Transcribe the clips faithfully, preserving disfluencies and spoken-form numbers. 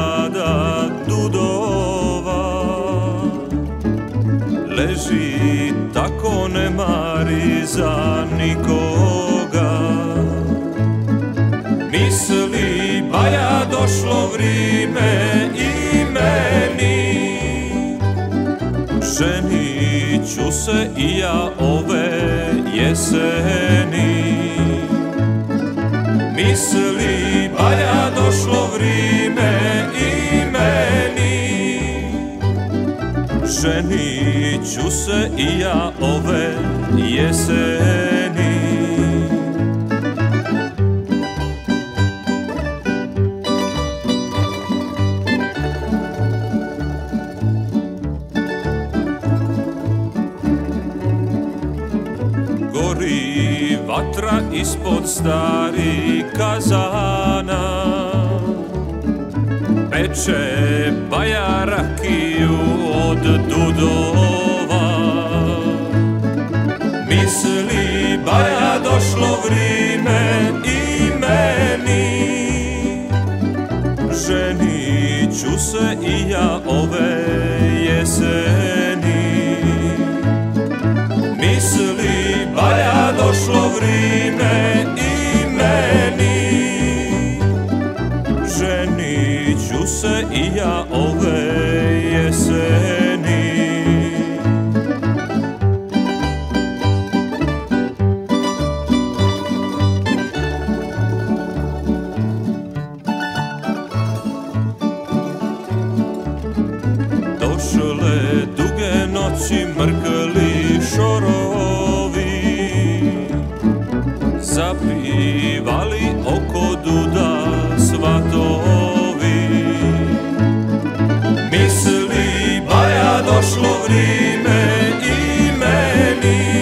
hiljada dudova, leži tako ne mari za nikoga. Misli Baja došlo vrime i meni, ženit ću se i ja ove jeseni. Misli Baja došlo vrime i meni, ženit ću se i ja ove jeseni. Gori vatra ispod starih kazana, peče Baja rakiju od dudova. Misli Baja došlo vrime i meni, ženit ću se i ja ove jeseni. Misli Baja došlo vrime i meni, ženit ću se i ja ove jeseni. Došle duge noći, mrkli šorovi, zapivali oko duda svatovi. Misli Baja došlo vrime i meni,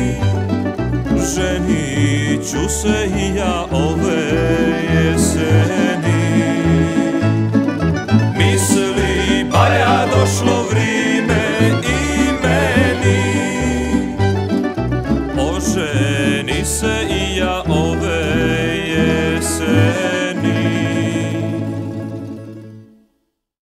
ženit ću se i ja ove jeseni.